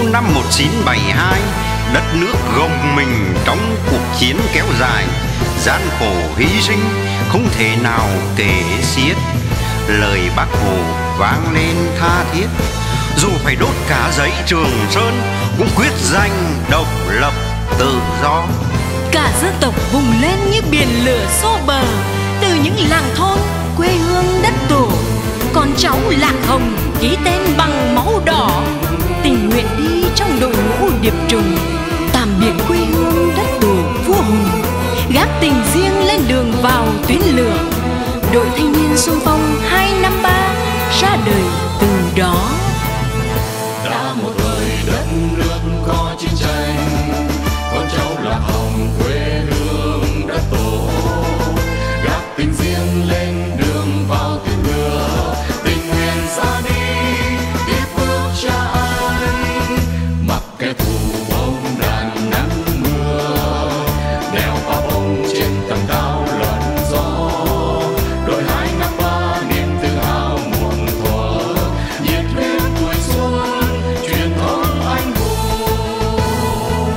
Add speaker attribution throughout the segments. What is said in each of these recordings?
Speaker 1: năm 1972, đất nước gồng mình trong cuộc chiến kéo dài, gian khổ hy sinh không thể nào kể xiết. Lời Bác Hồ vang lên tha thiết, dù phải đốt cả dãy Trường Sơn cũng quyết giành độc lập tự do.
Speaker 2: Cả dân tộc vùng lên như biển lửa xô bờ, từ những làng thôn quê hương đất tổ. Con cháu Lạc Hồng ký tên bằng máu đỏ, tình nguyện đi trong đội ngũ điệp trùng, tạm biệt quê hương đất tổ vua hùng, gác tình riêng lên đường vào tuyến lửa. Đội thanh niên xung phong 253 ra đời từ đó.
Speaker 3: Đã một thời đất nước có chiến tranh, con cháu Lạc Hồng quê hương đất tổ, gác tình riêng lên đường vào tuyến lửa, tình nguyện ra đi tiếp bước cha anh, mặc kẻ thù bom đạn nắng mưa, đèo pháo bông trên tầng cao loạn gió. Đội 253 niềm tự hào muôn thuở, nhiệt huyết tuổi xuân truyền thống anh hùng.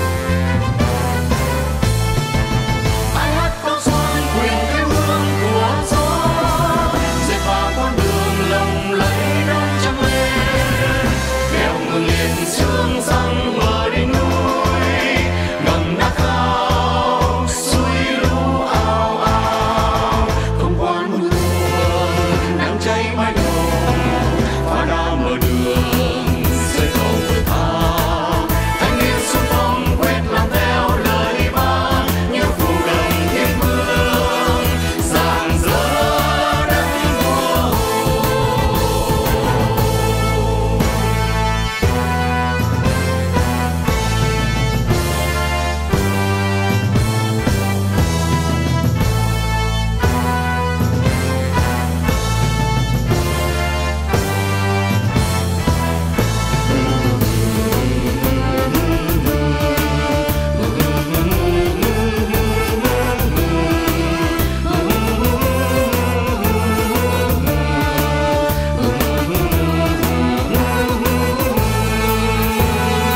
Speaker 3: Ai hát câu xoan quyền quê hương của gió, dệt vào con đường lộng lẫy đón trăng lên, đèo ngừng liền sương răng bờ đỉnh núi, ngầm đá khao suối lũ ao ao, không quan mưa tuôn nắng cháy mãi nồng, phá đá mở đường rơi khẩu vượt tha. Thanh niên xung phong quyết làm theo lời Bác, như phù đồng thiên vương rạng rỡ đất vua hùng.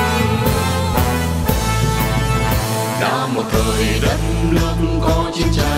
Speaker 3: Đã một thời đất nước có chiến tranh,